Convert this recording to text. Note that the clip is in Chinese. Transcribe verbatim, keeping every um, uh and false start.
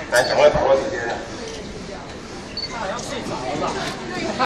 来，赶快把握时间了。 他好像睡着了吧？